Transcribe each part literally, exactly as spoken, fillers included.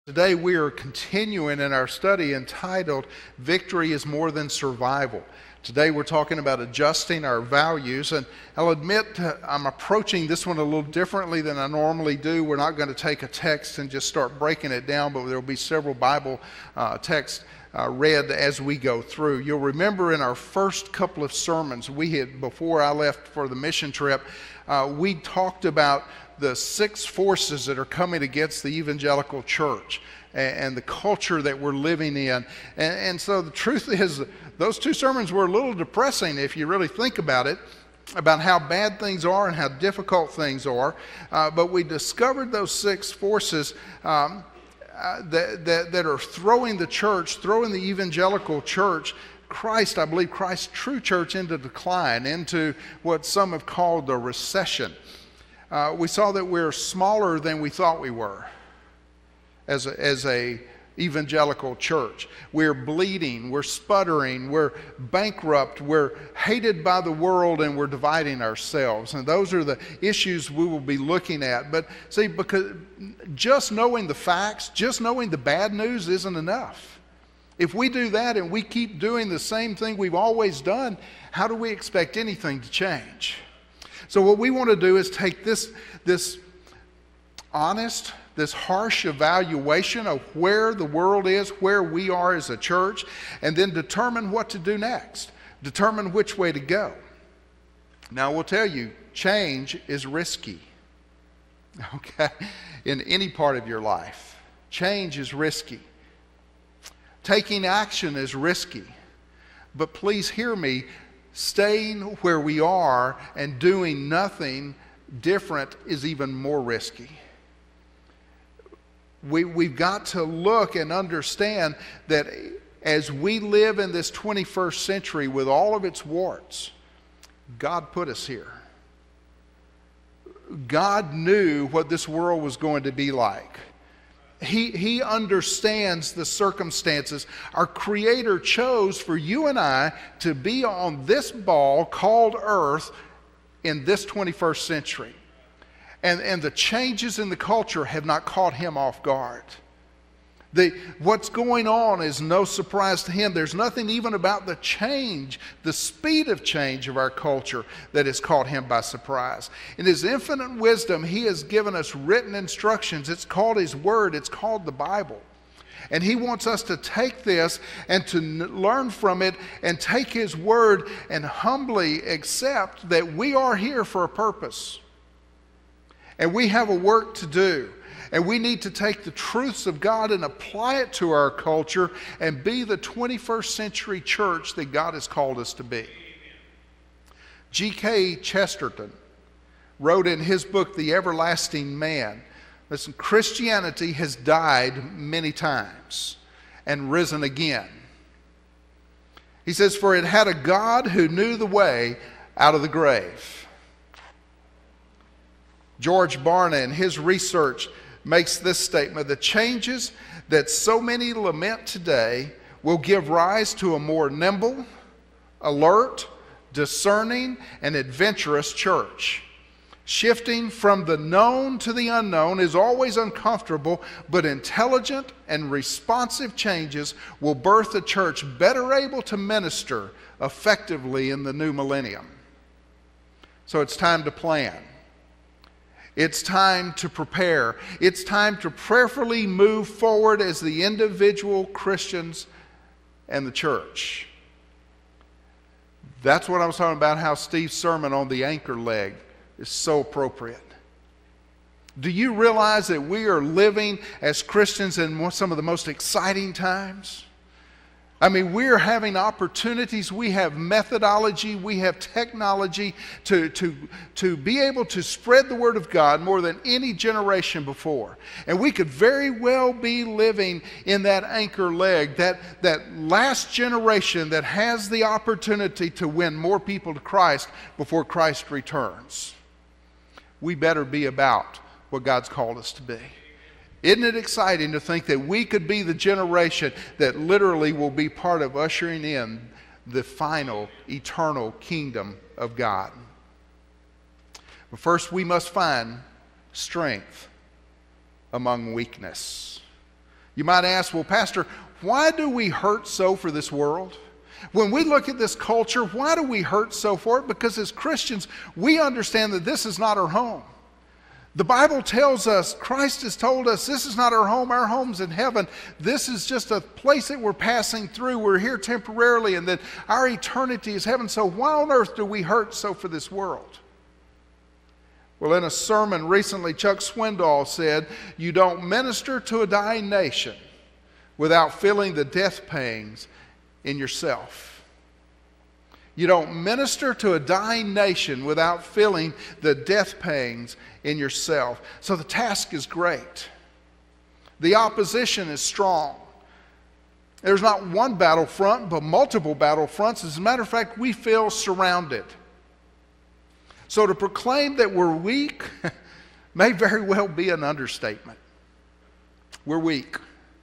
Today we are continuing in our study entitled, Victory is More Than Survival. Today we're talking about adjusting our values, and I'll admit uh, I'm approaching this one a little differently than I normally do. We're not going to take a text and just start breaking it down, but there will be several Bible uh, texts uh, read as we go through. You'll remember in our first couple of sermons we had, before I left for the mission trip, uh, we talked about the six forces that are coming against the evangelical church and, and the culture that we're living in. And, and so the truth is, those two sermons were a little depressing if you really think about it, about how bad things are and how difficult things are. Uh, but we discovered those six forces um, uh, that, that, that are throwing the church, throwing the evangelical church, Christ, I believe Christ's true church, into decline, into what some have called a recession. Uh, we saw that we're smaller than we thought we were as a, as a evangelical church. We're bleeding, we're sputtering, we're bankrupt, we're hated by the world, and we're dividing ourselves. And those are the issues we will be looking at. But see, because just knowing the facts, just knowing the bad news isn't enough. If we do that and we keep doing the same thing we've always done, how do we expect anything to change? So what we want to do is take this, this honest, this harsh evaluation of where the world is, where we are as a church, and then determine what to do next. Determine which way to go. Now, we'll tell you, change is risky. Okay? In any part of your life, change is risky. Taking action is risky. But please hear me. Staying where we are and doing nothing different is even more risky. We, we've got to look and understand that as we live in this twenty-first century with all of its warts, God put us here. God knew what this world was going to be like. He, he understands the circumstances. Our Creator chose for you and I to be on this ball called Earth in this twenty-first century. And, and the changes in the culture have not caught Him off guard. The, what's going on is no surprise to Him. There's nothing even about the change, the speed of change of our culture that has caught Him by surprise. In His infinite wisdom, He has given us written instructions. It's called His Word. It's called the Bible. And He wants us to take this and to learn from it and take His Word and humbly accept that we are here for a purpose. And we have a work to do. And we need to take the truths of God and apply it to our culture and be the twenty-first century church that God has called us to be. G K Chesterton wrote in his book, The Everlasting Man, listen, Christianity has died many times and risen again. He says, for it had a God who knew the way out of the grave. George Barna, in his research, makes this statement: the changes that so many lament today will give rise to a more nimble, alert, discerning, and adventurous church. Shifting from the known to the unknown is always uncomfortable, but intelligent and responsive changes will birth a church better able to minister effectively in the new millennium. So it's time to plan. It's time to prepare. It's time to prayerfully move forward as the individual Christians and the church. That's what I was talking about, how Steve's sermon on the anchor leg is so appropriate. Do you realize that we are living as Christians in some of the most exciting times? I mean, we're having opportunities, we have methodology, we have technology to, to, to be able to spread the Word of God more than any generation before. And we could very well be living in that anchor leg, that, that last generation that has the opportunity to win more people to Christ before Christ returns. We better be about what God's called us to be. Isn't it exciting to think that we could be the generation that literally will be part of ushering in the final eternal kingdom of God? But first, we must find strength among weakness. You might ask, well, Pastor, why do we hurt so for this world? When we look at this culture, why do we hurt so for it? Because as Christians, we understand that this is not our home. The Bible tells us, Christ has told us, this is not our home, our home's in heaven. This is just a place that we're passing through. We're here temporarily, and that our eternity is heaven. So why on earth do we hurt so for this world? Well, in a sermon recently, Chuck Swindoll said, you don't minister to a dying nation without feeling the death pangs in yourself. You don't minister to a dying nation without feeling the death pangs in yourself. So the task is great. The opposition is strong. There's not one battlefront, but multiple battlefronts. As a matter of fact, we feel surrounded. So to proclaim that we're weak may very well be an understatement. We're weak.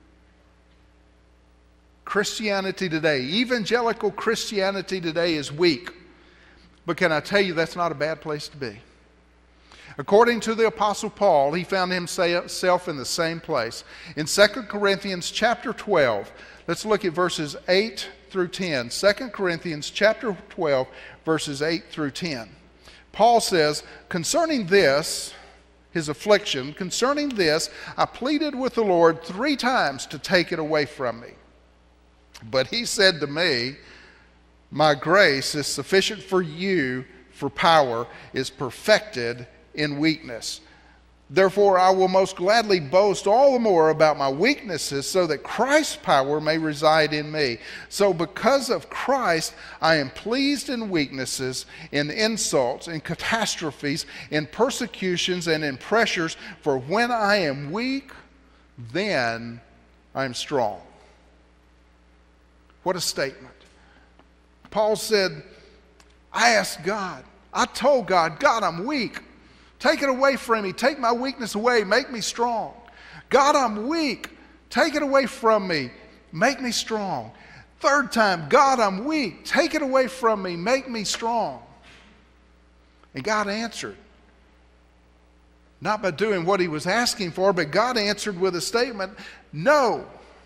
Christianity today, evangelical Christianity today is weak. But can I tell you, that's not a bad place to be. According to the Apostle Paul, he found himself in the same place. In Second Corinthians chapter twelve, let's look at verses eight through ten. Second Corinthians chapter twelve, verses eight through ten. Paul says, concerning this, his affliction, concerning this, I pleaded with the Lord three times to take it away from me. But he said to me, my grace is sufficient for you, for power is perfected in weakness. Therefore, I will most gladly boast all the more about my weaknesses, so that Christ's power may reside in me. So because of Christ, I am pleased in weaknesses, in insults, in catastrophes, in persecutions, and in pressures. For when I am weak, then I am strong. What a statement. Paul said, I asked God, I told God, God, I'm weak. Take it away from me. Take my weakness away. Make me strong. God, I'm weak. Take it away from me. Make me strong. Third time, God, I'm weak. Take it away from me. Make me strong. And God answered. Not by doing what he was asking for, but God answered with a statement, no.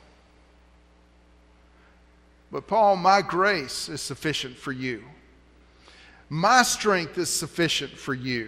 But Paul, my grace is sufficient for you. My strength is sufficient for you.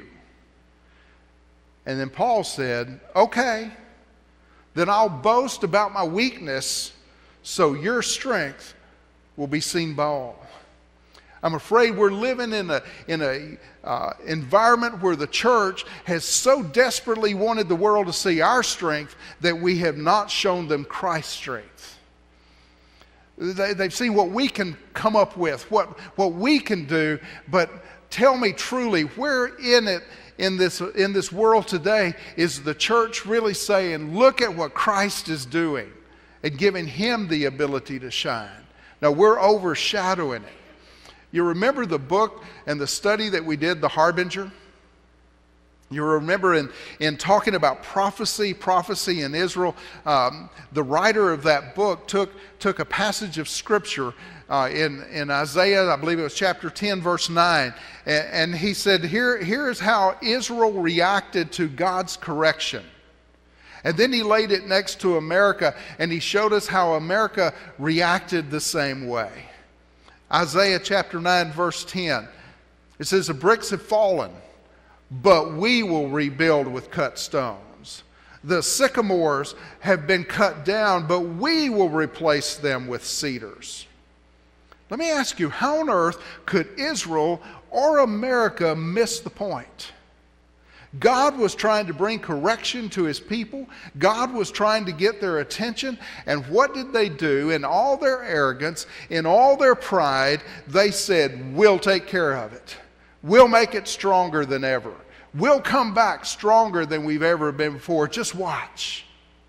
And then Paul said, okay, then I'll boast about my weakness so your strength will be seen by all. I'm afraid we're living in a in a uh, environment where the church has so desperately wanted the world to see our strength that we have not shown them Christ's strength. They, they've seen what we can come up with, what, what we can do, but tell me truly, where in it, in this, in this world today, is the church really saying, look at what Christ is doing and giving him the ability to shine? Now, we're overshadowing it. You remember the book and the study that we did, The Harbinger? You remember in, in talking about prophecy, prophecy in Israel, um, the writer of that book took, took a passage of Scripture uh, in, in Isaiah, I believe it was chapter ten, verse nine, and, and he said, here, here is how Israel reacted to God's correction. And then he laid it next to America, and he showed us how America reacted the same way. Isaiah chapter nine, verse ten, it says, the bricks have fallen, but we will rebuild with cut stones. The sycamores have been cut down, but we will replace them with cedars. Let me ask you, how on earth could Israel or America miss the point? God was trying to bring correction to his people. God was trying to get their attention. And what did they do? In all their arrogance, in all their pride, they said, we'll take care of it. We'll make it stronger than ever. We'll come back stronger than we've ever been before. Just watch.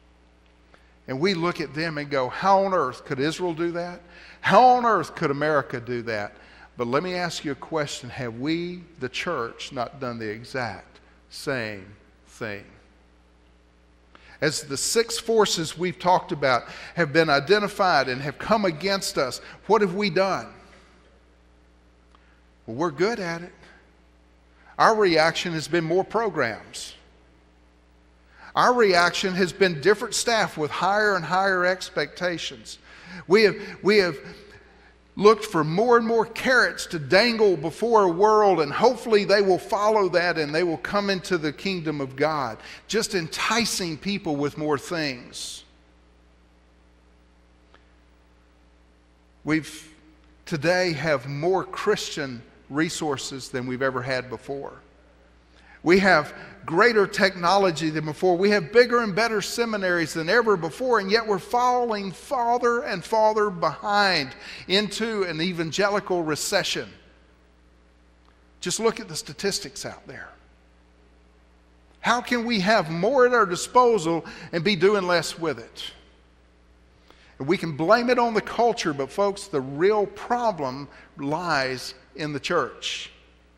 And we look at them and go, how on earth could Israel do that? How on earth could America do that? But let me ask you a question. Have we, the church, not done the exact same thing? As the six forces we've talked about have been identified and have come against us, what have we done? Well, we're good at it. Our reaction has been more programs. Our reaction has been different staff with higher and higher expectations. We have, we have looked for more and more carrots to dangle before a world, and hopefully they will follow that and they will come into the kingdom of God, just enticing people with more things. We've today have more Christian resources than we've ever had before. We have greater technology than before. We have bigger and better seminaries than ever before, and yet we're falling farther and farther behind into an evangelical recession. Just look at the statistics out there. How can we have more at our disposal and be doing less with it? And we can blame it on the culture, but folks, the real problem lies in the church.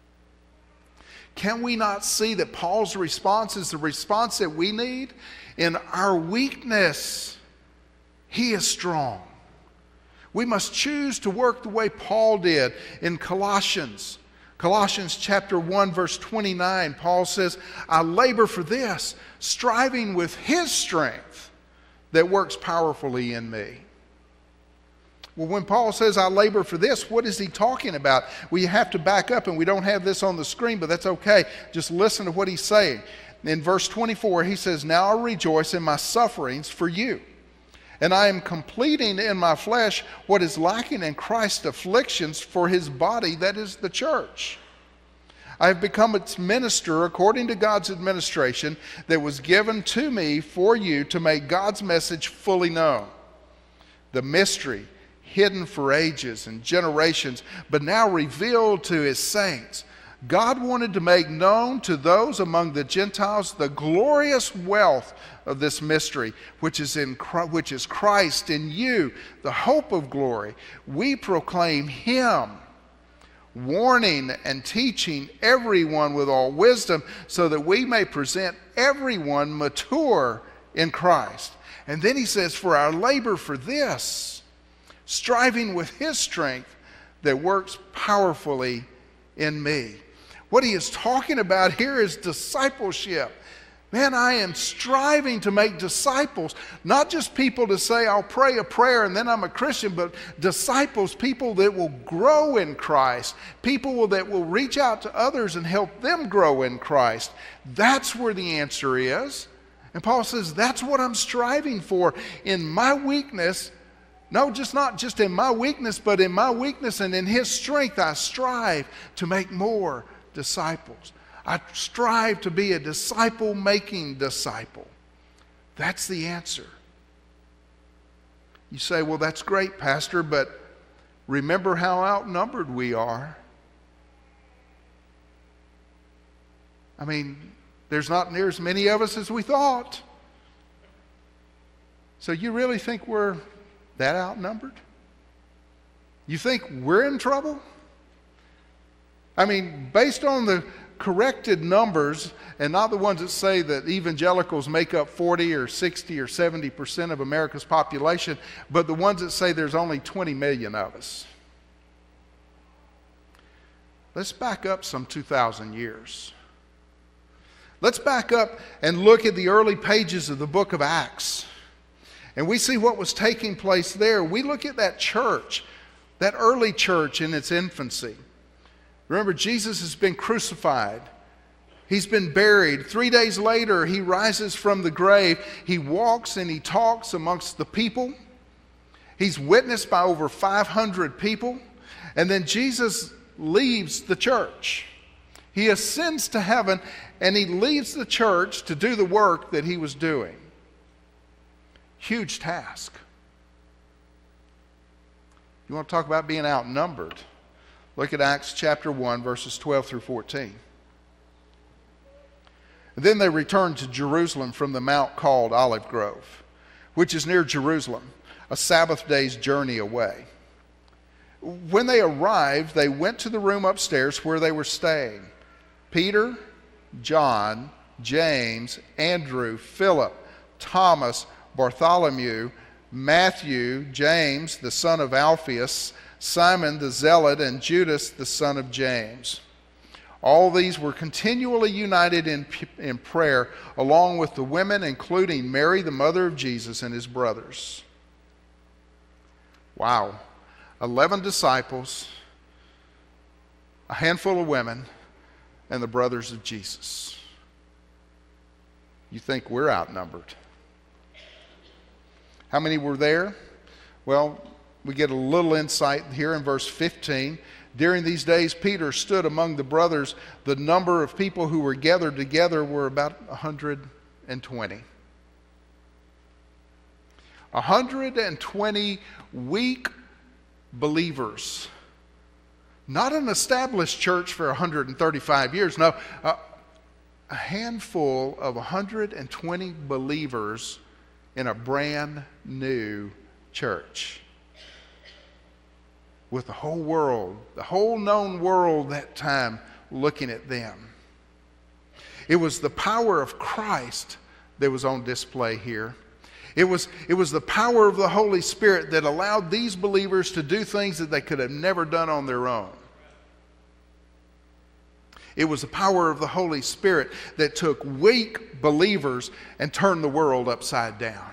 Can we not see that Paul's response is the response that we need? In our weakness, he is strong. We must choose to work the way Paul did in Colossians. Colossians chapter one, verse twenty-nine, Paul says, I labor for this, striving with his strength that works powerfully in me. Well, when Paul says, I labor for this, what is he talking about? We have to back up, and we don't have this on the screen, but that's okay. Just listen to what he's saying. In verse twenty-four, he says, now I rejoice in my sufferings for you, and I am completing in my flesh what is lacking in Christ's afflictions for his body, that is the church. I have become its minister according to God's administration that was given to me for you to make God's message fully known. The mystery hidden for ages and generations, but now revealed to his saints. God wanted to make known to those among the Gentiles the glorious wealth of this mystery, which is in which is Christ in you, the hope of glory. We proclaim him, warning and teaching everyone with all wisdom, so that we may present everyone mature in Christ. And then he says, for our labor for this, striving with his strength that works powerfully in me. What he is talking about here is discipleship. Man, I am striving to make disciples, not just people to say, I'll pray a prayer and then I'm a Christian, but disciples, people that will grow in Christ, people that will reach out to others and help them grow in Christ. That's where the answer is. And Paul says, that's what I'm striving for in my weakness. No, just not just in my weakness, but in my weakness and in his strength, I strive to make more disciples. I strive to be a disciple-making disciple. That's the answer. You say, well, that's great, Pastor, but remember how outnumbered we are. I mean, there's not near as many of us as we thought. So you really think we're that outnumbered? You think we're in trouble? I mean, based on the corrected numbers, and not the ones that say that evangelicals make up forty or sixty or seventy percent of America's population, but the ones that say there's only twenty million of us. Let's back up some two thousand years. Let's back up and look at the early pages of the book of Acts. And we see what was taking place there. We look at that church, that early church in its infancy. Remember, Jesus has been crucified. He's been buried. Three days later, he rises from the grave. He walks and he talks amongst the people. He's witnessed by over five hundred people. And then Jesus leaves the church. He ascends to heaven and he leaves the church to do the work that he was doing. Huge task. You want to talk about being outnumbered? Look at Acts chapter one, verses twelve through fourteen. And then they returned to Jerusalem from the mount called Olive Grove, which is near Jerusalem, a Sabbath day's journey away. When they arrived, they went to the room upstairs where they were staying. Peter, John, James, Andrew, Philip, Thomas, Bartholomew, Matthew, James, the son of Alphaeus, Simon the Zealot, and Judas, the son of James. All these were continually united in, in prayer, along with the women, including Mary, the mother of Jesus, and his brothers. Wow. Eleven disciples, a handful of women, and the brothers of Jesus. You think we're outnumbered. How many were there? Well, we get a little insight here in verse fifteen. During these days, Peter stood among the brothers. The number of people who were gathered together were about one hundred twenty. one hundred twenty weak believers. Not an established church for one hundred thirty-five years. No, a, a handful of one hundred twenty believers in a brand new church. With the whole world, the whole known world that time looking at them. It was the power of Christ that was on display here. It was, it was the power of the Holy Spirit that allowed these believers to do things that they could have never done on their own. It was the power of the Holy Spirit that took weak believers and turned the world upside down.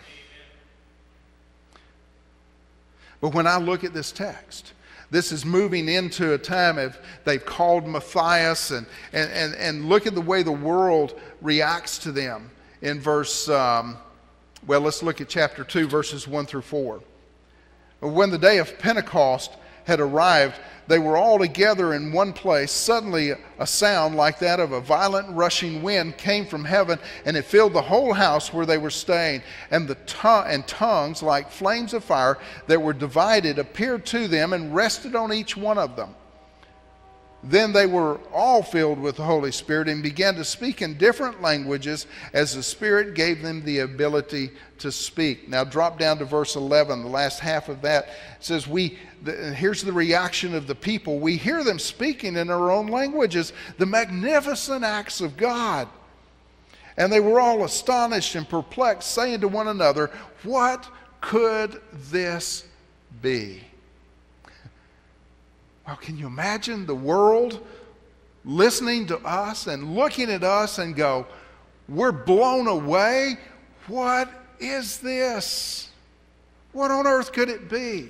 But when I look at this text, this is moving into a time of they've called Matthias, and, and, and, and look at the way the world reacts to them. In verse, um, well, let's look at chapter two, verses one through four. When the day of Pentecost had arrived, they were all together in one place. Suddenly a sound like that of a violent rushing wind came from heaven, and it filled the whole house where they were staying. And the tongue and tongues like flames of fire that were divided appeared to them and rested on each one of them. Then they were all filled with the Holy Spirit and began to speak in different languages as the Spirit gave them the ability to speak. Now drop down to verse eleven, the last half of that. It says, we, the, here's the reaction of the people. We hear them speaking in their own languages, the magnificent acts of God. And they were all astonished and perplexed, saying to one another, what could this be? Well, can you imagine the world listening to us and looking at us and go, we're blown away? What is this? What on earth could it be?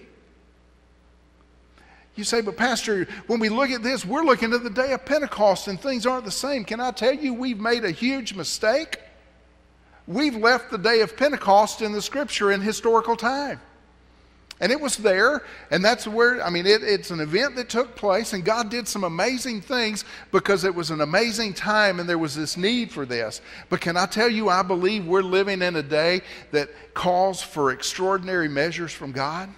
You say, but Pastor, when we look at this, we're looking at the day of Pentecost and things aren't the same. Can I tell you we've made a huge mistake? We've left the day of Pentecost in the Scripture in historical time. And it was there, and that's where, I mean, it, it's an event that took place, and God did some amazing things because it was an amazing time and there was this need for this. But can I tell you, I believe we're living in a day that calls for extraordinary measures from God?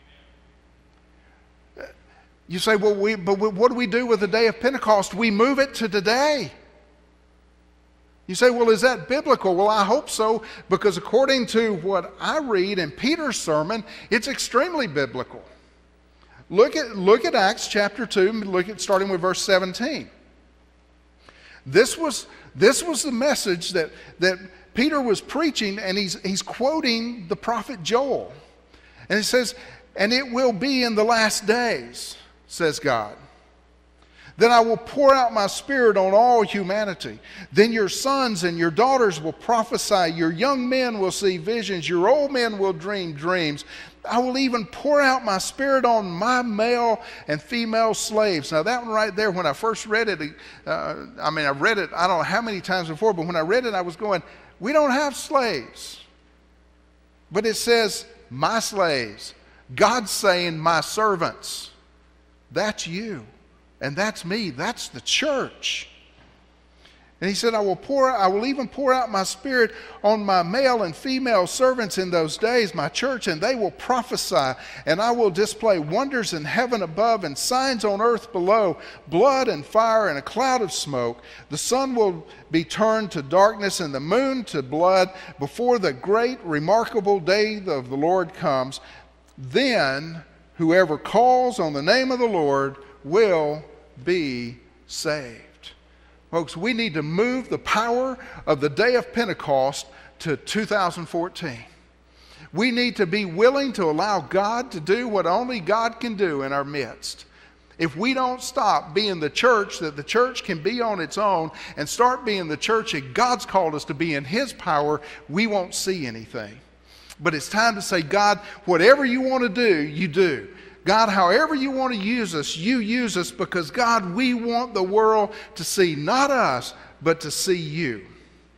You say, well, we, but what do we do with the day of Pentecost? We move it to today. You say, well, is that biblical? Well, I hope so, because according to what I read in Peter's sermon, it's extremely biblical. Look at, look at Acts chapter two, look at starting with verse seventeen. This was, this was the message that, that Peter was preaching, and he's, he's quoting the prophet Joel. And it says, and it will be in the last days, says God. Then I will pour out my Spirit on all humanity. Then your sons and your daughters will prophesy. Your young men will see visions. Your old men will dream dreams. I will even pour out my Spirit on my male and female slaves. Now that one right there, when I first read it, uh, I mean, I read it, I don't know how many times before, but when I read it, I was going, we don't have slaves. But it says, my slaves. God's saying, my servants. That's you. And that's me. That's the church. And he said, I will pour, I will even pour out my Spirit on my male and female servants in those days, my church, and they will prophesy. And I will display wonders in heaven above and signs on earth below, blood and fire and a cloud of smoke. The sun will be turned to darkness and the moon to blood before the great remarkable day of the Lord comes. Then whoever calls on the name of the Lord will be saved. Folks, we need to move the power of the day of Pentecost to two thousand fourteen. We need to be willing to allow God to do what only God can do in our midst. If we don't stop being the church that the church can be on its own and start being the church that God's called us to be in His power, we won't see anything. But it's time to say, God, whatever you want to do, you do. God, however you want to use us, you use us, because God, we want the world to see not us, but to see you.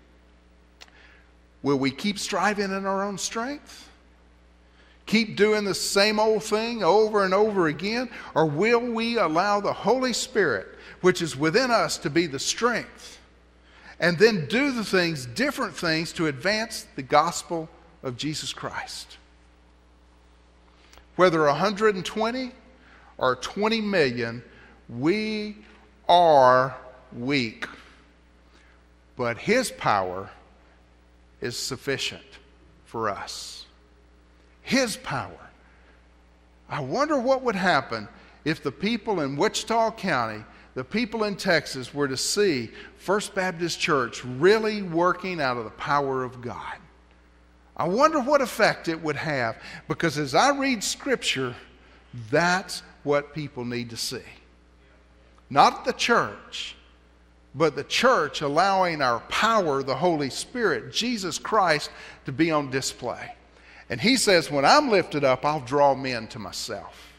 Will we keep striving in our own strength? Keep doing the same old thing over and over again? Or will we allow the Holy Spirit, which is within us, to be the strength, and then do the things, different things, to advance the gospel of Jesus Christ? Whether one hundred twenty or twenty million, we are weak. But His power is sufficient for us. His power. I wonder what would happen if the people in Wichita County, the people in Texas, were to see First Baptist Church really working out of the power of God. I wonder what effect it would have, because as I read Scripture, that's what people need to see. Not the church, but the church allowing our power, the Holy Spirit, Jesus Christ, to be on display. And He says, when I'm lifted up, I'll draw men to myself.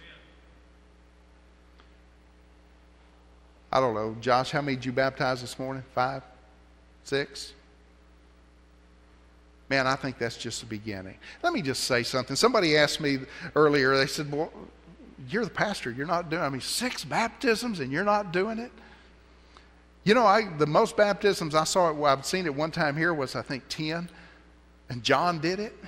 I don't know, Josh, how many did you baptize this morning? Five? Six? Man, I think that's just the beginning. Let me just say something. Somebody asked me earlier, they said, well, you're the pastor, you're not doing it. I mean, six baptisms and you're not doing it? You know, I, the most baptisms I saw, well, I've seen it one time here, was I think ten. And John did it.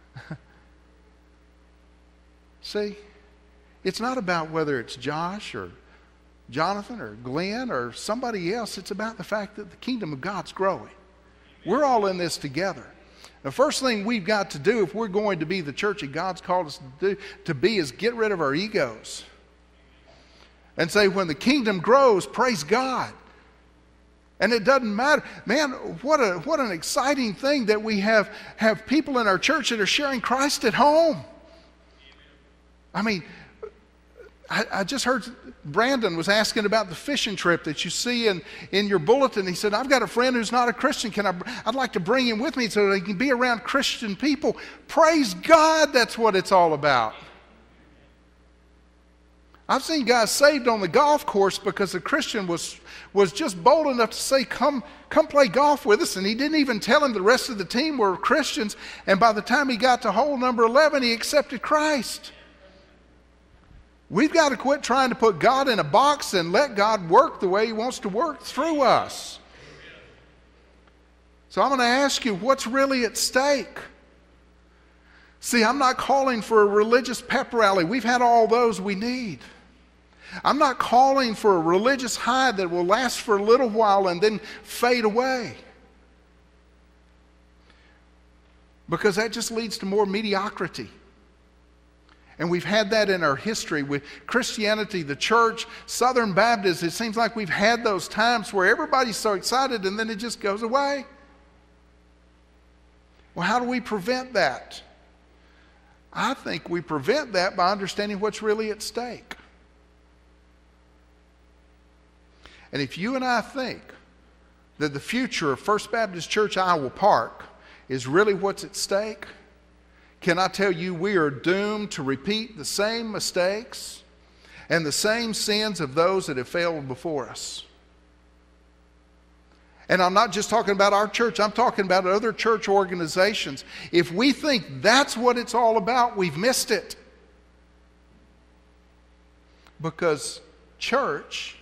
See, it's not about whether it's Josh or Jonathan or Glen or somebody else. It's about the fact that the kingdom of God's growing. We're all in this together. The first thing we've got to do if we're going to be the church that God's called us to, do, to be is get rid of our egos. And say, when the kingdom grows, praise God. And it doesn't matter. Man, what a what an exciting thing that we have, have people in our church that are sharing Christ at home. I mean, I, I just heard Brandon was asking about the fishing trip that you see in, in your bulletin. He said, I've got a friend who's not a Christian. Can I, I'd like to bring him with me so that he can be around Christian people. Praise God, that's what it's all about. I've seen guys saved on the golf course because the Christian was, was just bold enough to say, come, come play golf with us. And he didn't even tell him the rest of the team were Christians. And by the time he got to hole number eleven, he accepted Christ. We've got to quit trying to put God in a box and let God work the way He wants to work through us. So I'm going to ask you, what's really at stake? See, I'm not calling for a religious pep rally. We've had all those we need. I'm not calling for a religious high that will last for a little while and then fade away. Because that just leads to more mediocrity. And we've had that in our history with Christianity, the church, Southern Baptists. It seems like we've had those times where everybody's so excited and then it just goes away. Well, how do we prevent that? I think we prevent that by understanding what's really at stake. And if you and I think that the future of First Baptist Church Iowa Park is really what's at stake, can I tell you we are doomed to repeat the same mistakes and the same sins of those that have failed before us. And I'm not just talking about our church, I'm talking about other church organizations. If we think that's what it's all about, we've missed it. Because church,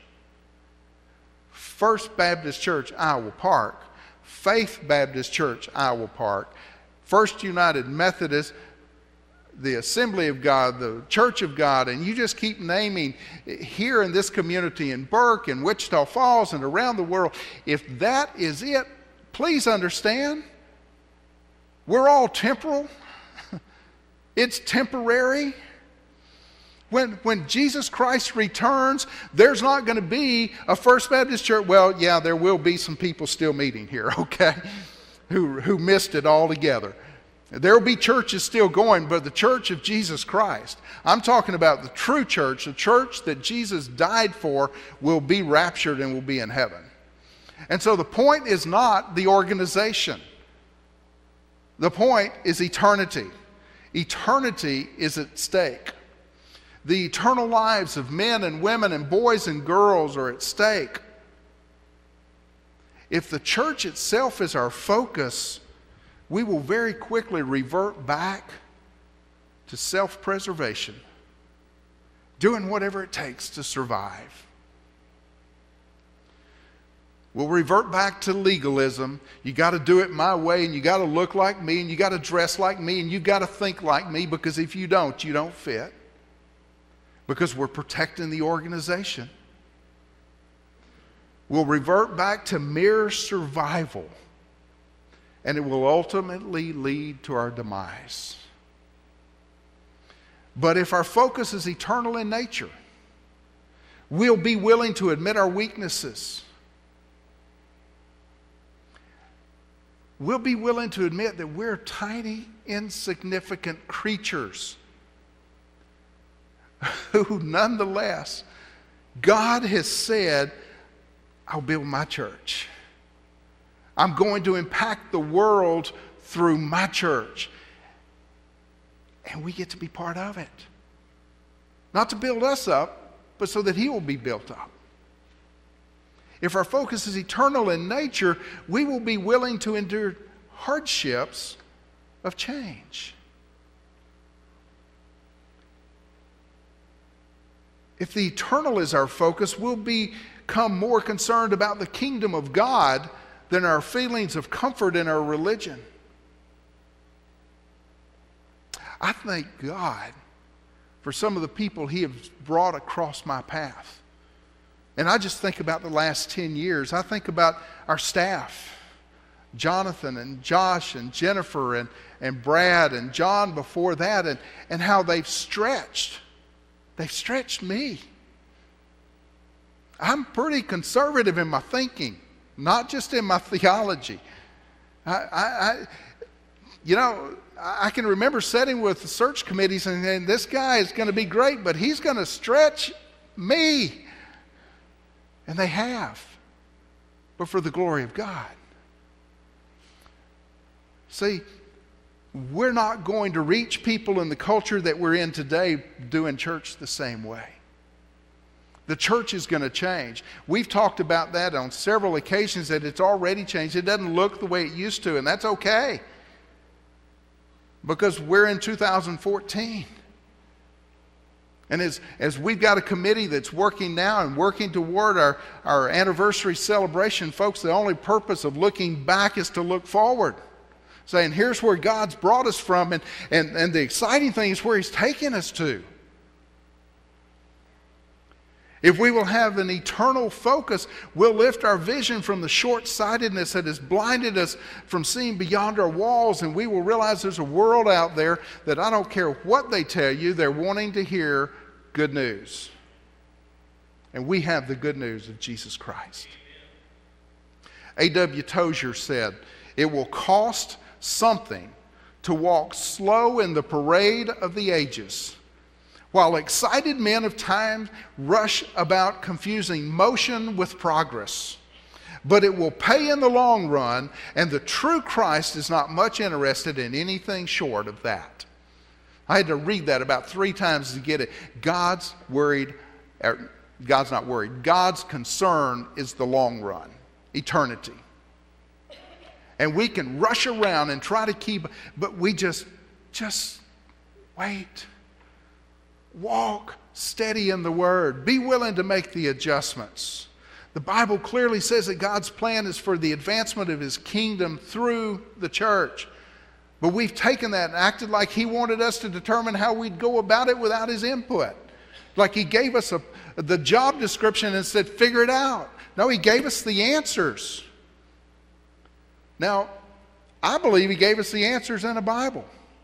First Baptist Church, Iowa Park, Faith Baptist Church, Iowa Park, First United Methodist, the Assembly of God, the Church of God, and you just keep naming here in this community in Burke and Wichita Falls and around the world. If that is it, please understand, we're all temporal. It's temporary. When, when Jesus Christ returns, there's not going to be a First Baptist Church. Well, yeah, there will be some people still meeting here, okay, who, who missed it altogether. There will be churches still going, but the church of Jesus Christ, I'm talking about the true church, the church that Jesus died for, will be raptured and will be in heaven. And so the point is not the organization. The point is eternity. Eternity is at stake. The eternal lives of men and women and boys and girls are at stake. If the church itself is our focus, we will very quickly revert back to self-preservation, doing whatever it takes to survive. We'll revert back to legalism. You got to do it my way, and you got to look like me, and you got to dress like me, and you got to think like me, because if you don't, you don't fit. Because we're protecting the organization. We'll revert back to mere survival, and it will ultimately lead to our demise. But if our focus is eternal in nature, we'll be willing to admit our weaknesses. We'll be willing to admit that we're tiny, insignificant creatures who nonetheless, God has said, I'll build my church. I'm going to impact the world through my church. And we get to be part of it. Not to build us up, but so that He will be built up. If our focus is eternal in nature, we will be willing to endure hardships of change. If the eternal is our focus, we'll become more concerned about the kingdom of God than our feelings of comfort in our religion. I thank God for some of the people He has brought across my path. And I just think about the last ten years. I think about our staff, Jonathan and Josh and Jennifer and, and Brad and John before that, and, and how they've stretched. They've stretched me. I'm pretty conservative in my thinking, not just in my theology. I, I, I you know, I can remember sitting with the search committees and saying, this guy is going to be great, but he's going to stretch me. And they have, but for the glory of God. See, we're not going to reach people in the culture that we're in today doing church the same way. The church is going to change. We've talked about that on several occasions, that it's already changed. It doesn't look the way it used to, and that's okay. Because we're in two thousand fourteen. And as, as we've got a committee that's working now and working toward our, our anniversary celebration, folks, the only purpose of looking back is to look forward. Saying, here's where God's brought us from, and, and, and the exciting thing is where He's taking us to. If we will have an eternal focus, we'll lift our vision from the short-sightedness that has blinded us from seeing beyond our walls, and we will realize there's a world out there that I don't care what they tell you, they're wanting to hear good news. And we have the good news of Jesus Christ. A W Tozier said, it will cost something to walk slow in the parade of the ages, while excited men of time rush about confusing motion with progress. But it will pay in the long run, and the true Christ is not much interested in anything short of that. I had to read that about three times to get it. God's worried, er, God's not worried. God's concern is the long run, eternity. And we can rush around and try to keep, but we just, just wait. Walk steady in the Word. Be willing to make the adjustments. The Bible clearly says that God's plan is for the advancement of His kingdom through the church. But we've taken that and acted like He wanted us to determine how we'd go about it without His input. Like He gave us a, the job description and said, figure it out. No, He gave us the answers. Now, I believe He gave us the answers in the Bible.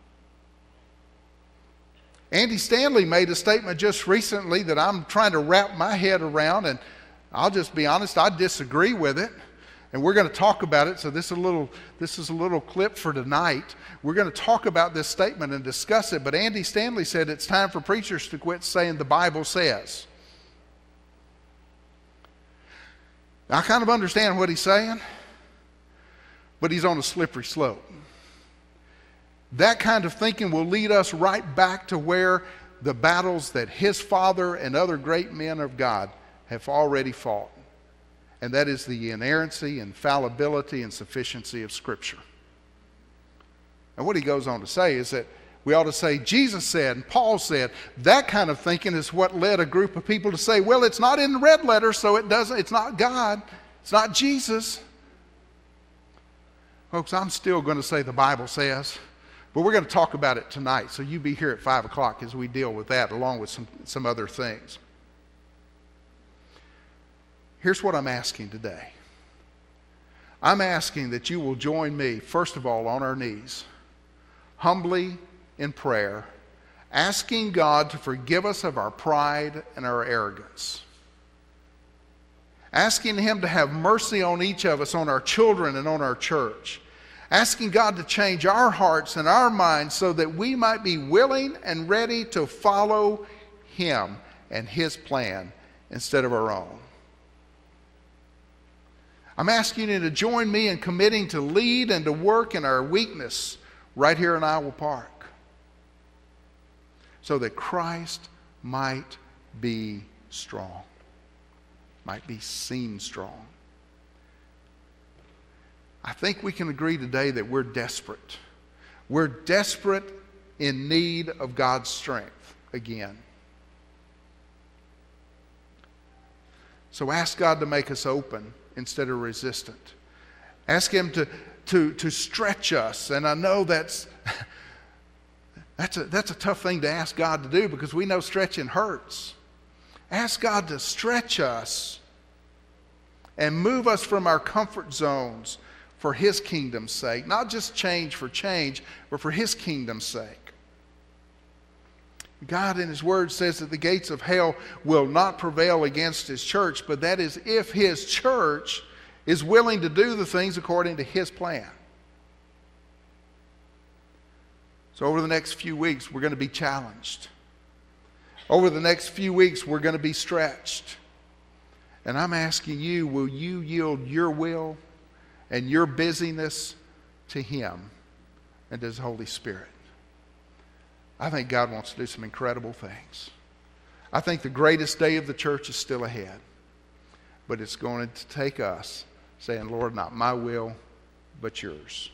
Andy Stanley made a statement just recently that I'm trying to wrap my head around, and I'll just be honest, I disagree with it. And we're going to talk about it. So this is a little, this is a little clip for tonight. We're going to talk about this statement and discuss it. But Andy Stanley said it's time for preachers to quit saying the Bible says. I kind of understand what he's saying, but he's on a slippery slope. That kind of thinking will lead us right back to where the battles that his father and other great men of God have already fought. And that is the inerrancy, infallibility, and sufficiency of Scripture. And what he goes on to say is that we ought to say, Jesus said and Paul said. That kind of thinking is what led a group of people to say, well, it's not in the red letter, so it doesn't, it's not God. It's not Jesus. Folks, I'm still going to say the Bible says. But we're going to talk about it tonight. So you be here at five o'clock as we deal with that, along with some, some other things. Here's what I'm asking today. I'm asking that you will join me, first of all, on our knees, humbly in prayer, asking God to forgive us of our pride and our arrogance. Asking Him to have mercy on each of us, on our children and on our church. Asking God to change our hearts and our minds so that we might be willing and ready to follow Him and His plan instead of our own. I'm asking you to join me in committing to lead and to work in our weakness right here in Iowa Park, so that Christ might be strong, might be seen strong. I think we can agree today that we're desperate. We're desperate in need of God's strength again. So ask God to make us open instead of resistant. Ask Him to, to, to stretch us. And I know that's, that's, a, that's a tough thing to ask God to do, because we know stretching hurts. Ask God to stretch us and move us from our comfort zones for His kingdom's sake. Not just change for change, but for His kingdom's sake. God in His Word says that the gates of hell will not prevail against His church, but that is if His church is willing to do the things according to His plan. So over the next few weeks, we're going to be challenged. Over the next few weeks, we're going to be stretched. And I'm asking you, will you yield your will and your busyness to Him and to His Holy Spirit? I think God wants to do some incredible things. I think the greatest day of the church is still ahead. But it's going to take us saying, Lord, not my will, but yours.